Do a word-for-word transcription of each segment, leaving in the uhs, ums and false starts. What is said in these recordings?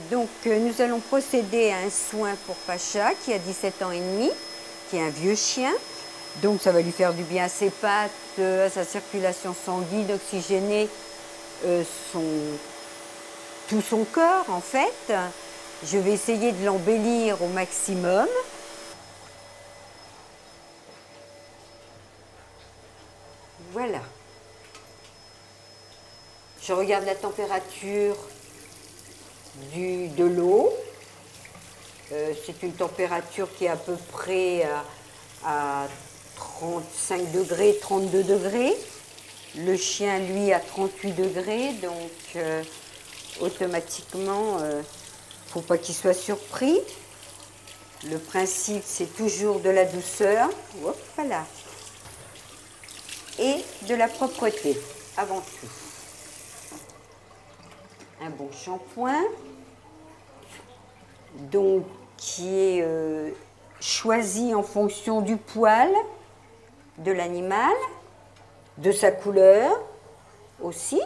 Donc euh, nous allons procéder à un soin pour Pacha qui a dix-sept ans et demi, qui est un vieux chien. Donc ça va lui faire du bien à ses pattes, euh, à sa circulation sanguine, oxygéner euh, son, tout son corps en fait. Je vais essayer de l'embellir au maximum. Voilà. Je regarde la température du, de l'eau. Euh, c'est une température qui est à peu près à, à trente-cinq degrés, trente-deux degrés. Le chien, lui, à trente-huit degrés. Donc, euh, automatiquement, il euh, ne faut pas qu'il soit surpris. Le principe, c'est toujours de la douceur. Hop, voilà. Et de la propreté, avant tout. Un bon shampoing, donc qui est euh, choisi en fonction du poil de l'animal, de sa couleur aussi.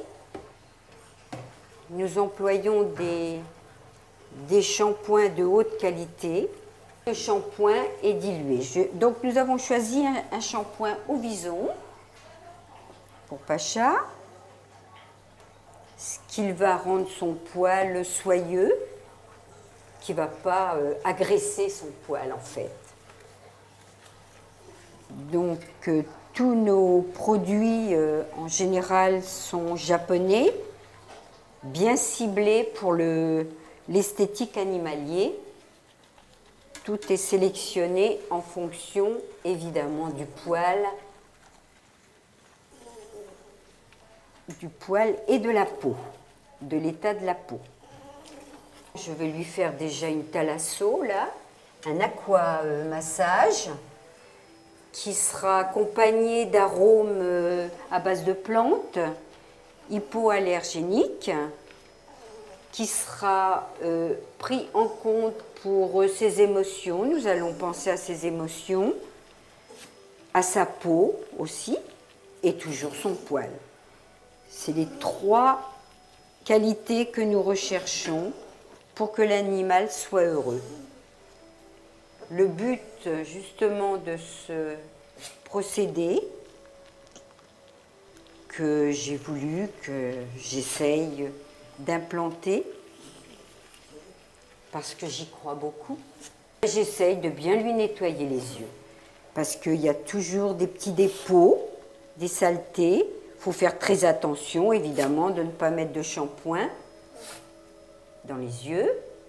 Nous employons des, des shampoings de haute qualité. Le shampoing est dilué. Je, donc nous avons choisi un, un shampoing au vison pour Pacha, ce qui va rendre son poil soyeux, qui ne va pas euh, agresser son poil en fait. Donc euh, tous nos produits euh, en général sont japonais, bien ciblés pour l'esthétique animalier. Tout est sélectionné en fonction évidemment du poil, du poil et de la peau, de l'état de la peau. Je vais lui faire déjà une thalasso, là, un aqua massage qui sera accompagné d'arômes à base de plantes hypoallergéniques, qui sera euh, pris en compte pour ses émotions. Nous allons penser à ses émotions, à sa peau aussi, et toujours son poil. C'est les trois qualités que nous recherchons pour que l'animal soit heureux. Le but justement de ce procédé que j'ai voulu, que j'essaye d'implanter, parce que j'y crois beaucoup, j'essaye de bien lui nettoyer les yeux, parce qu'il y a toujours des petits dépôts, des saletés. Il faut faire très attention, évidemment, de ne pas mettre de shampoing dans les yeux.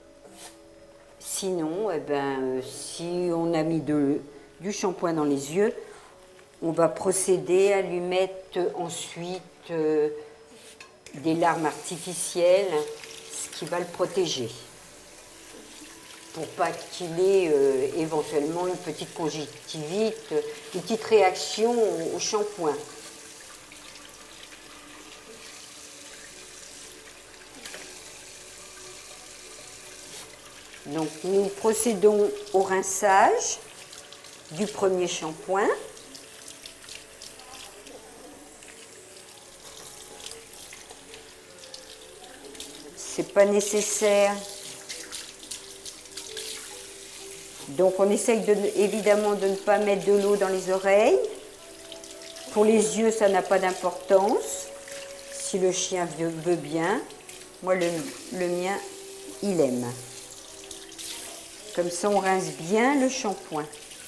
Sinon, eh ben, si on a mis de, du shampoing dans les yeux, on va procéder à lui mettre ensuite euh, des larmes artificielles, ce qui va le protéger, pour pas qu'il ait euh, éventuellement une petite conjonctivite, une petite réaction au, au shampoing. Donc nous procédons au rinçage du premier shampoing. C'est pas nécessaire. Donc on essaye de, évidemment de ne pas mettre de l'eau dans les oreilles. Pour les yeux, ça n'a pas d'importance. Si le chien veut, veut bien, moi le, le mien, il aime. Comme ça, on rince bien le shampoing.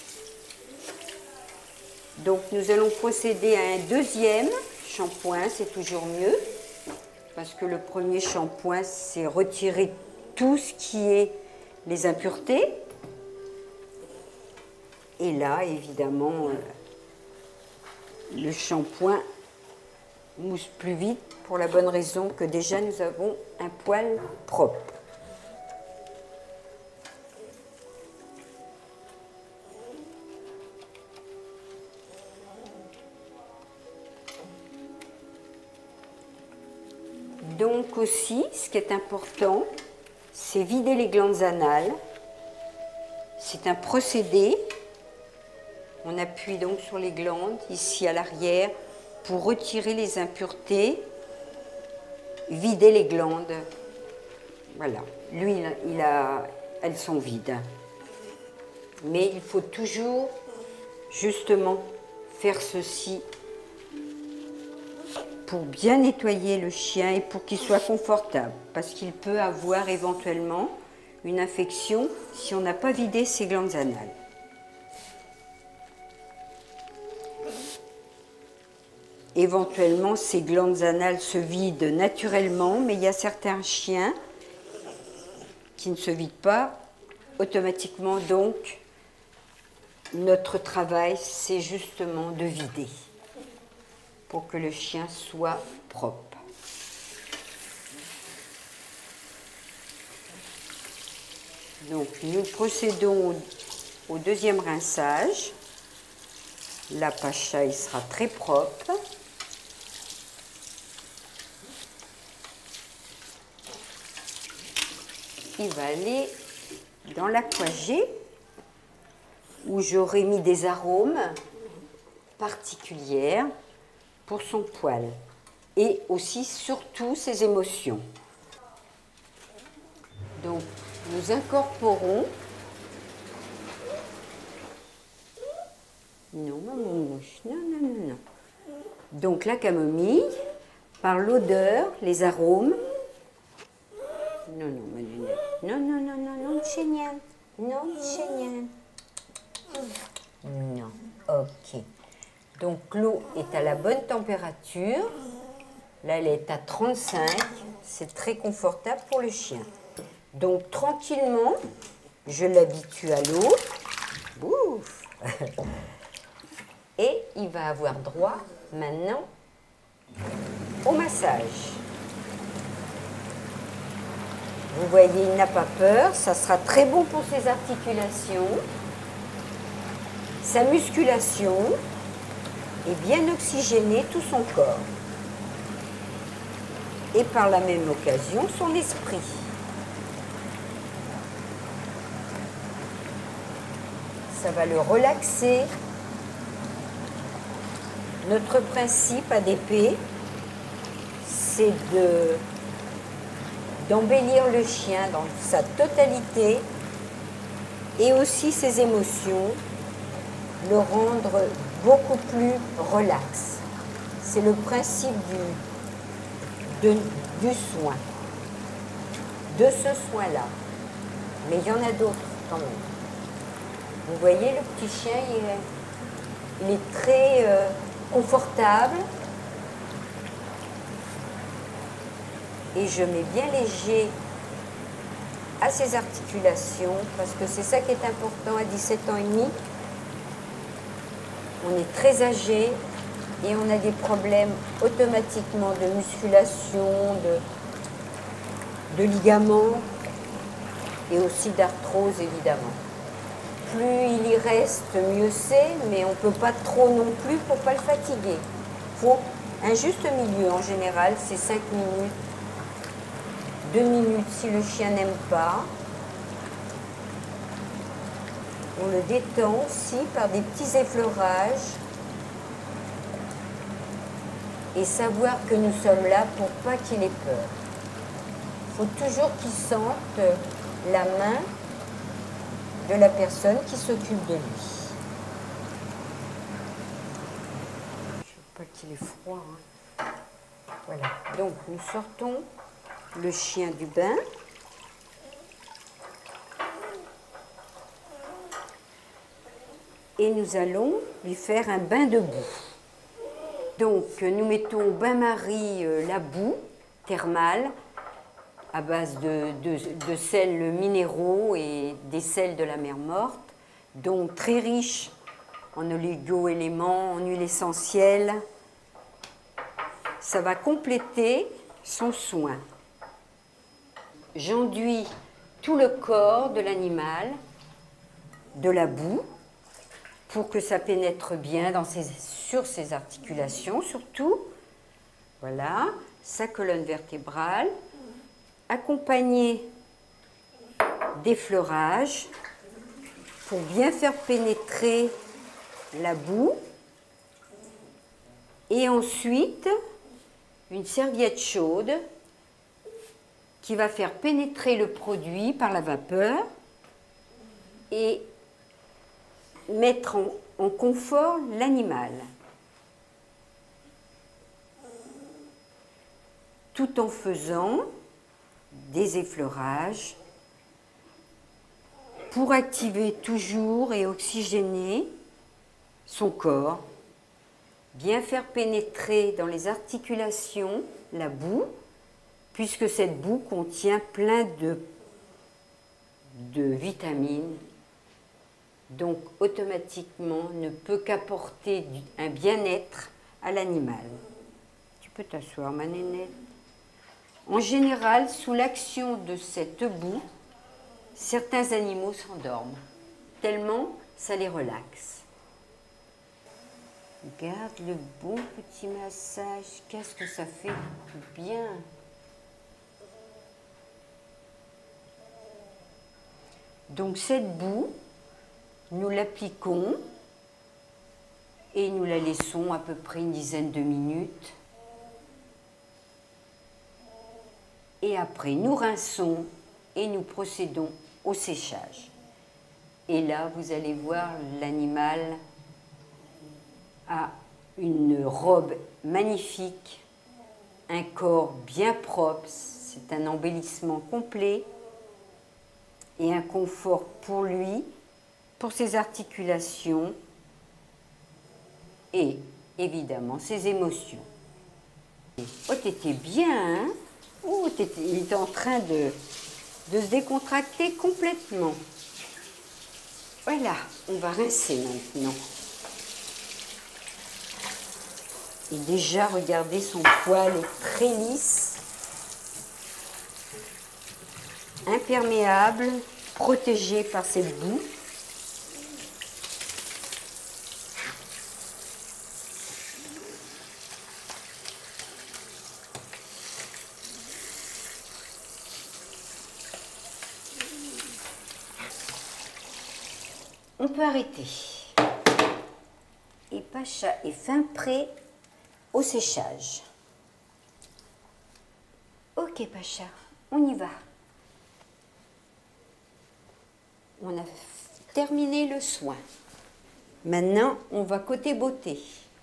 Donc, nous allons procéder à un deuxième shampoing, c'est toujours mieux, parce que le premier shampoing, c'est retirer tout ce qui est les impuretés. Et là, évidemment, le shampoing mousse plus vite pour la bonne raison que déjà nous avons un poil propre. Donc aussi, ce qui est important, c'est vider les glandes anales. C'est un procédé. On appuie donc sur les glandes, ici à l'arrière, pour retirer les impuretés, vider les glandes. Voilà, lui, il a, il a, elles sont vides. Mais il faut toujours, justement, faire ceci pour bien nettoyer le chien et pour qu'il soit confortable. Parce qu'il peut avoir éventuellement une infection si on n'a pas vidé ses glandes anales. Éventuellement, ces glandes anales se vident naturellement, mais il y a certains chiens qui ne se vident pas automatiquement. Donc, notre travail, c'est justement de vider pour que le chien soit propre. Donc, nous procédons au, au deuxième rinçage. La pacha, il sera très propre. Il va aller dans l'aquagé où j'aurai mis des arômes particuliers pour son poil et aussi surtout ses émotions. Donc nous incorporons, non ma mouche, non non non non, donc la camomille par l'odeur, les arômes. Non, non, ma lunette. Non, non, non, non, non, chénienne. Non, chénienne. Non, ok. Donc l'eau est à la bonne température. Là, elle est à trente-cinq. C'est très confortable pour le chien. Donc tranquillement, je l'habitue à l'eau. Ouf. Et il va avoir droit maintenant au massage. Vous voyez, il n'a pas peur, ça sera très bon pour ses articulations, sa musculation et bien oxygéner tout son corps. Et par la même occasion, son esprit. Ça va le relaxer. Notre principe A D P, c'est de... d'embellir le chien dans sa totalité et aussi ses émotions, le rendre beaucoup plus relax. C'est le principe du, de, du soin, de ce soin-là. Mais il y en a d'autres quand même. Vous voyez, le petit chien, il est, il est très euh, confortable. Et je mets bien léger à ses articulations, parce que c'est ça qui est important à dix-sept ans et demi. On est très âgé et on a des problèmes automatiquement de musculation, de, de ligaments et aussi d'arthrose évidemment. Plus il y reste, mieux c'est, mais on ne peut pas trop non plus pour ne pas le fatiguer. Il faut un juste milieu en général, c'est cinq minutes. Deux minutes si le chien n'aime pas. On le détend aussi par des petits effleurages et savoir que nous sommes là pour pas qu'il ait peur. Il faut toujours qu'il sente la main de la personne qui s'occupe de lui. Je ne veux pas qu'il ait froid. Hein. Voilà, donc nous sortons le chien du bain. Et nous allons lui faire un bain de boue. Donc nous mettons au bain-marie euh, la boue thermale à base de, de, de sels minéraux et des sels de la mer morte, donc très riche en oligo-éléments, en huile essentielle. Ça va compléter son soin. J'enduis tout le corps de l'animal de la boue pour que ça pénètre bien dans ses, sur ses articulations surtout. Voilà, sa colonne vertébrale, accompagné d'effleurage pour bien faire pénétrer la boue. Et ensuite, une serviette chaude qui va faire pénétrer le produit par la vapeur et mettre en, en confort l'animal, tout en faisant des effleurages pour activer toujours et oxygéner son corps, bien faire pénétrer dans les articulations la boue, puisque cette boue contient plein de, de vitamines, donc automatiquement ne peut qu'apporter un bien-être à l'animal. Tu peux t'asseoir, ma nénette. En général, sous l'action de cette boue, certains animaux s'endorment, tellement ça les relaxe. Regarde le bon petit massage, qu'est-ce que ça fait du bien. Donc cette boue, nous l'appliquons et nous la laissons à peu près une dizaine de minutes. Et après, nous rinçons et nous procédons au séchage. Et là, vous allez voir, l'animal a une robe magnifique, un corps bien propre, c'est un embellissement complet et un confort pour lui, pour ses articulations et évidemment ses émotions. Oh, t'étais bien, hein? Oh, t'étais, il était en train de, de se décontracter complètement. Voilà, on va rincer maintenant. Et déjà, regardez, son poil est très lisse, imperméable, protégé par cette boue. On peut arrêter. Et Pacha est fin prêt au séchage. Ok Pacha, on y va. On a terminé le soin. Maintenant, on va côté beauté.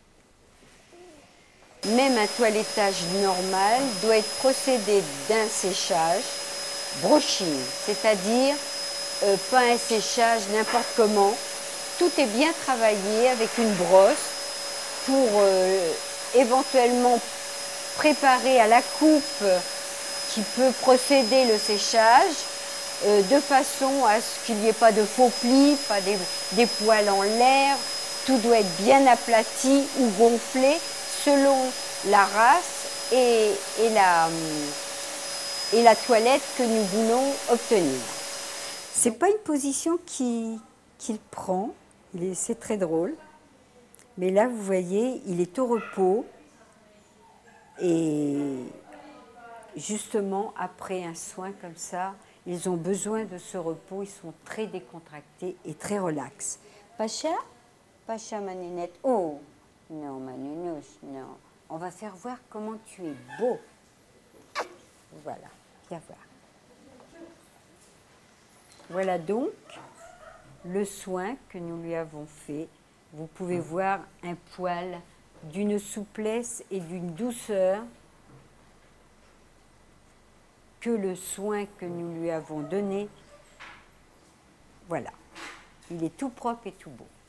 Même un toilettage normal doit être procédé d'un séchage brushing, c'est-à-dire euh, pas un séchage n'importe comment. Tout est bien travaillé avec une brosse pour euh, éventuellement préparer à la coupe qui peut procéder le séchage euh, de façon à ce qu'il n'y ait pas de faux plis, pas des, des poils en l'air. Tout doit être bien aplati ou gonflé selon la race et, et, la, et la toilette que nous voulons obtenir. C'est pas une position qui, qu'il prend, c'est très drôle. Mais là, vous voyez, il est au repos et justement, après un soin comme ça, ils ont besoin de ce repos, ils sont très décontractés et très relax. Pacha? Pacha, ma nénette. Oh, non, ma nounouche, non. On va faire voir comment tu es beau. Voilà, viens voir. Voilà donc le soin que nous lui avons fait. Vous pouvez voir un poil d'une souplesse et d'une douceur que le soin que nous lui avons donné. Voilà, il est tout propre et tout beau.